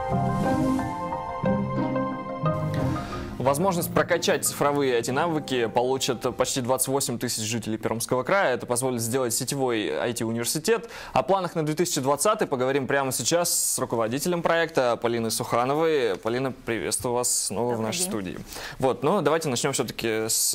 Возможность прокачать цифровые IT-навыки получат почти 28 тысяч жителей Пермского края. Это позволит сделать сетевой IT-университет. О планах на 2020 поговорим прямо сейчас с руководителем проекта Полиной Сухановой. Полина, приветствую вас снова в нашей студии. Вот, но давайте начнем все-таки с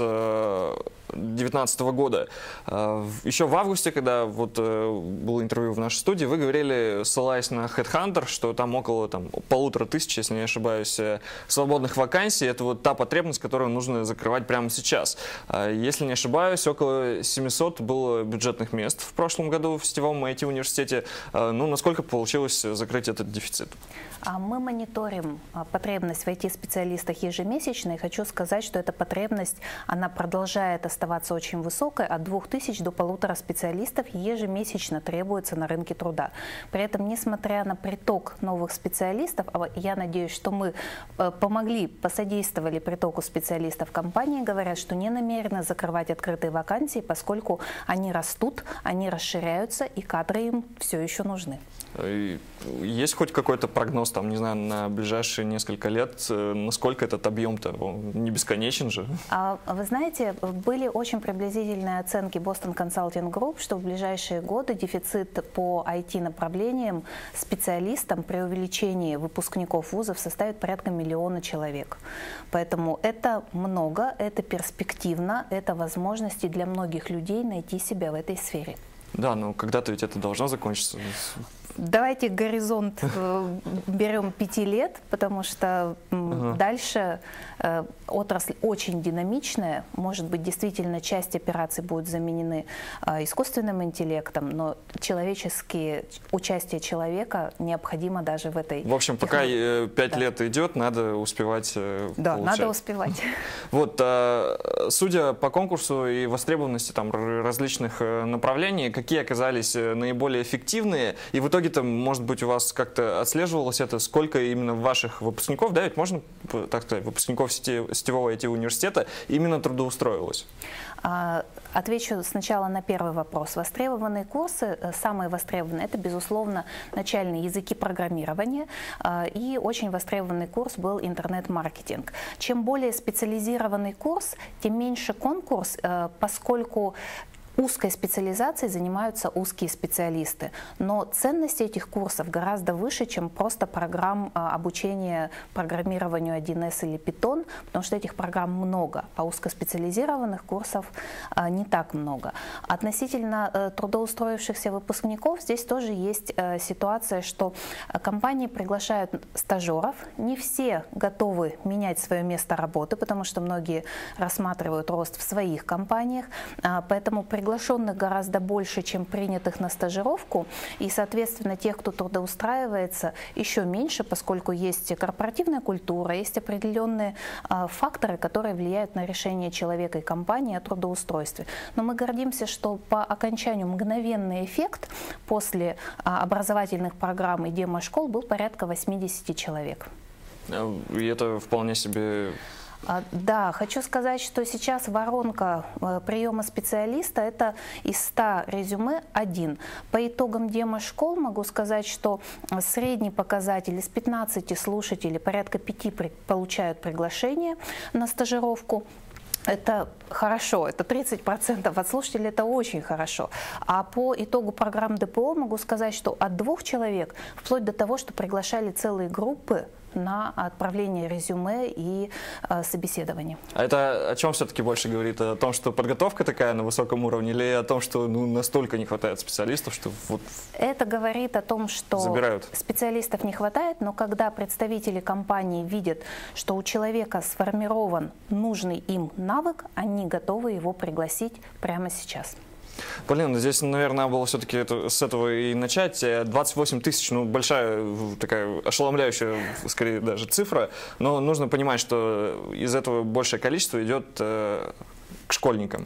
2019 года. Еще в августе, когда было интервью в нашей студии, вы говорили, ссылаясь на HeadHunter, что там около 1500, если не ошибаюсь, свободных вакансий. Это та потребность, которую нужно закрывать прямо сейчас. Если не ошибаюсь, около 700 было бюджетных мест в прошлом году в сетевом IT-университете. Насколько получилось закрыть этот дефицит? Мы мониторим потребность в IT-специалистах ежемесячно, и хочу сказать, что эта потребность, она продолжает оставаться очень высокой, от 2000 до 1500 специалистов ежемесячно требуется на рынке труда. При этом, несмотря на приток новых специалистов, я надеюсь, что мы посодействовали притоку специалистов, компании говорят, что не намерены закрывать открытые вакансии, поскольку они растут, они расширяются, и кадры им все еще нужны. Есть хоть какой-то прогноз, не знаю, на ближайшие несколько лет, насколько этот объем-то, не бесконечен же? Вы знаете, были очень приблизительные оценки Boston Consulting Group, что в ближайшие годы дефицит по IT-направлениям специалистам при увеличении выпускников вузов составит порядка 1 миллиона человек. Поэтому это много, это перспективно, это возможности для многих людей найти себя в этой сфере. Да, но когда-то ведь это должно закончиться. Давайте горизонт берем 5 лет, потому что дальше отрасль очень динамичная. Может быть, действительно, часть операций будет заменены искусственным интеллектом, но участие человека необходимо даже в этой... В общем, пока 5 лет идет, надо успевать Да, получать. надо успевать. Судя по конкурсу и востребованности различных направлений, какие оказались наиболее эффективные, и в итоге-то, может быть, у вас как-то отслеживалось это, сколько именно ваших выпускников, да, ведь можно, так сказать, выпускников сетевого IT-университета именно трудоустроилось? Отвечу сначала на первый вопрос. Востребованные курсы, самые востребованные, это, безусловно, начальные языки программирования, и очень востребованный курс был интернет-маркетинг. Чем более специализированный курс, тем меньше конкурс, поскольку узкой специализацией занимаются узкие специалисты, но ценность этих курсов гораздо выше, чем просто программ обучения программированию 1С или Python, потому что этих программ много, а узкоспециализированных курсов не так много. Относительно трудоустроившихся выпускников, здесь тоже есть ситуация, что компании приглашают стажеров, не все готовы менять свое место работы, потому что многие рассматривают рост в своих компаниях, поэтому приглашенных гораздо больше, чем принятых на стажировку, и, соответственно, тех, кто трудоустраивается, еще меньше, поскольку есть корпоративная культура, есть определенные факторы, которые влияют на решение человека и компании о трудоустройстве. Но мы гордимся, что по окончанию мгновенный эффект после образовательных программ и демо-школ был порядка 80 человек. И это вполне себе... Да, хочу сказать, что сейчас воронка приема специалиста – это из 100 резюме 1. По итогам демо-школ могу сказать, что средний показатель из 15 слушателей, порядка 5 получают приглашение на стажировку. Это хорошо, это 30% от слушателей, это очень хорошо. А по итогу программ ДПО могу сказать, что от 2 человек, вплоть до того, что приглашали целые группы на отправление резюме и собеседование. А это о чем все-таки больше говорит? О том, что подготовка такая на высоком уровне, или о том, что настолько не хватает специалистов, что Это говорит о том, что забирают. Специалистов не хватает, но когда представители компании видят, что у человека сформирован нужный им навык, они готовы его пригласить прямо сейчас. Полина, здесь, наверное, было все-таки с этого и начать. 28 тысяч, большая, такая ошеломляющая, скорее даже цифра, но нужно понимать, что из этого большее количество идет к школьникам.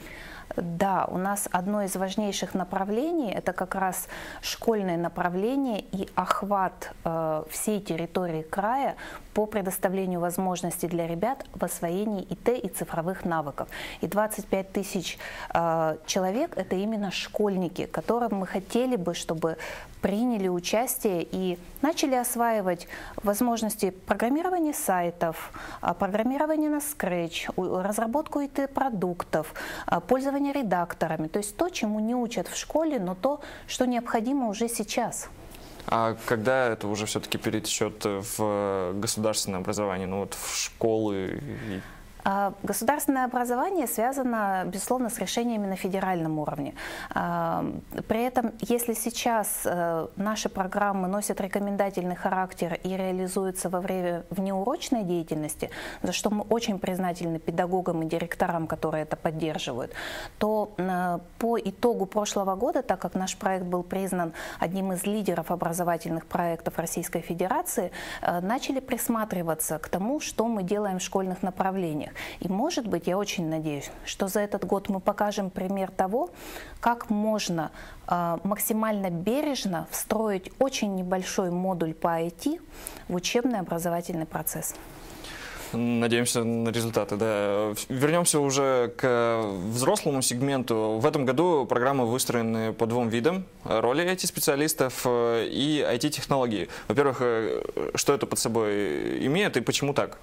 Да, у нас одно из важнейших направлений – это как раз школьное направление и охват всей территории края по предоставлению возможностей для ребят в освоении ИТ и цифровых навыков. И 25 тысяч человек – это именно школьники, которым мы хотели бы, чтобы приняли участие и начали осваивать возможности программирования сайтов, программирования на Scratch, разработку ИТ-продуктов, пользование редакторами. То есть то, чему не учат в школе, но то, что необходимо уже сейчас. А когда это уже все-таки перетечет в государственное образование, ну вот в школы? Государственное образование связано, безусловно, с решениями на федеральном уровне. При этом, если сейчас наши программы носят рекомендательный характер и реализуются во время внеурочной деятельности, за что мы очень признательны педагогам и директорам, которые это поддерживают, то по итогу прошлого года, так как наш проект был признан одним из лидеров образовательных проектов Российской Федерации, начали присматриваться к тому, что мы делаем в школьных направлениях. И, может быть, я очень надеюсь, что за этот год мы покажем пример того, как можно максимально бережно встроить очень небольшой модуль по IT в учебный образовательный процесс. Надеемся на результаты, да. Вернемся уже к взрослому сегменту. В этом году программы выстроены по двум видам: роли IT-специалистов и IT-технологий. Во-первых, что это под собой имеет и почему так?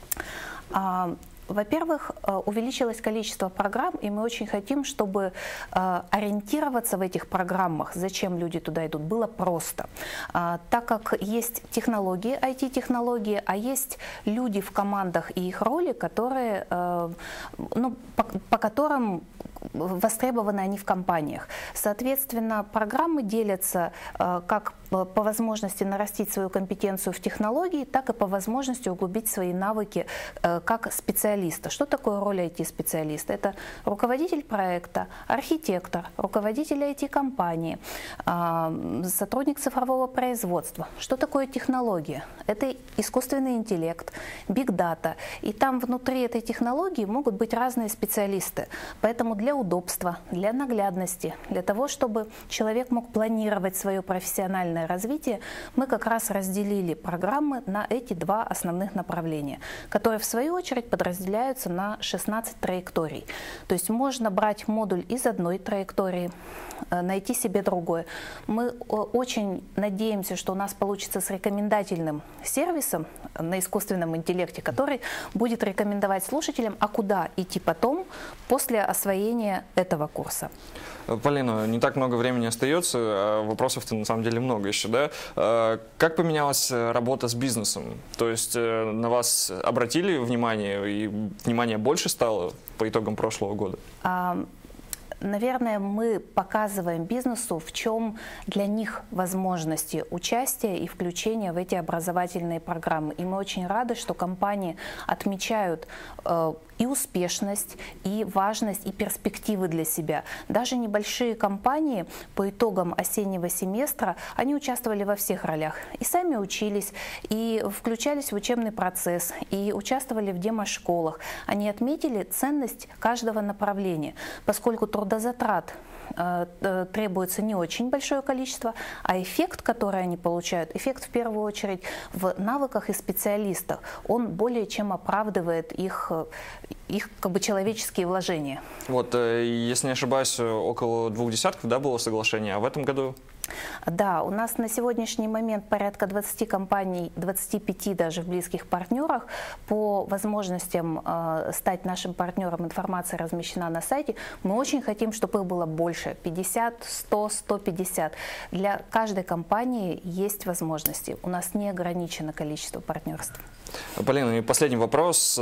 Во-первых, увеличилось количество программ, и мы очень хотим, чтобы ориентироваться в этих программах, зачем люди туда идут, было просто. Так как есть технологии, IT-технологии, а есть люди в командах и их роли, которые, по которым востребованы они в компаниях. Соответственно, программы делятся как по возможности нарастить свою компетенцию в технологии, так и по возможности углубить свои навыки как специалиста. Что такое роль IT-специалиста? Это руководитель проекта, архитектор, руководитель IT-компании, сотрудник цифрового производства. Что такое технология? Это искусственный интеллект, биг-дата. И там внутри этой технологии могут быть разные специалисты. Поэтому для удобства, для наглядности, для того, чтобы человек мог планировать свое профессиональное развитие, мы как раз разделили программы на эти два основных направления, которые в свою очередь подразделяются на 16 траекторий. То есть можно брать модуль из одной траектории, найти себе другое. Мы очень надеемся, что у нас получится с рекомендательным сервисом на искусственном интеллекте, который будет рекомендовать слушателям, а куда идти потом, после освоения этого курса. Полина, не так много времени остается, а вопросов-то на самом деле много еще, да? Как поменялась работа с бизнесом? То есть на вас обратили внимание, и внимание больше стало по итогам прошлого года? Наверное, мы показываем бизнесу, в чем для них возможности участия и включения в эти образовательные программы. И мы очень рады, что компании отмечают и успешность, и важность, и перспективы для себя. Даже небольшие компании по итогам осеннего семестра, они участвовали во всех ролях. И сами учились, и включались в учебный процесс, и участвовали в демошколах. Они отметили ценность каждого направления, поскольку трудозатрат требуется не очень большое количество, а эффект, который они получают, эффект в первую очередь в навыках и специалистах, он более чем оправдывает их как бы человеческие вложения. Вот, если не ошибаюсь, около 20, да, было соглашение, а в этом году? Да, у нас на сегодняшний момент порядка 20 компаний, 25 даже в близких партнерах. По возможностям стать нашим партнером, информация размещена на сайте. Мы очень хотим, чтобы их было больше, 50, 100, 150. Для каждой компании есть возможности. У нас не ограничено количество партнерств. Полина, и последний вопрос.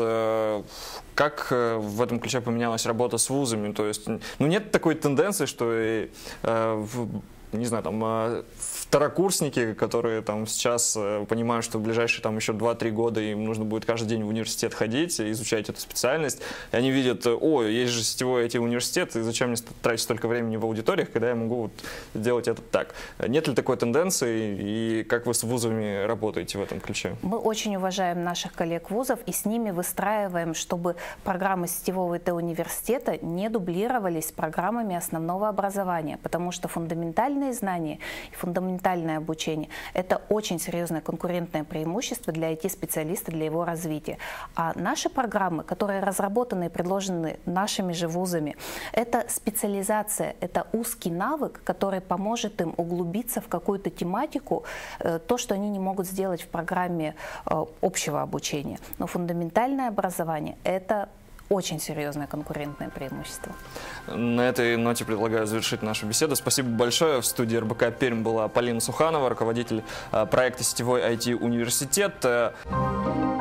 Как в этом ключе поменялась работа с вузами? То есть, ну, нет такой тенденции, что не знаю, там, второкурсники, которые там сейчас понимают, что в ближайшие там еще 2-3 года им нужно будет каждый день в университет ходить, изучать эту специальность, и они видят, о, есть же сетевой IT-университет, и зачем мне тратить столько времени в аудиториях, когда я могу вот делать это так. Нет ли такой тенденции, и как вы с вузами работаете в этом ключе? Мы очень уважаем наших коллег-вузов и с ними выстраиваем, чтобы программы сетевого IT-университета не дублировались с программами основного образования, потому что фундаментальные знания и фундаментальное обучение – это очень серьезное конкурентное преимущество для IT-специалиста, для его развития. А наши программы, которые разработаны и предложены нашими же вузами, это специализация, это узкий навык, который поможет им углубиться в какую-то тематику, то, что они не могут сделать в программе общего обучения. Но фундаментальное образование – это очень серьезное конкурентное преимущество. На этой ноте предлагаю завершить нашу беседу. Спасибо большое. В студии РБК Пермь была Полина Суханова, руководитель проекта «Сетевой IT-университет».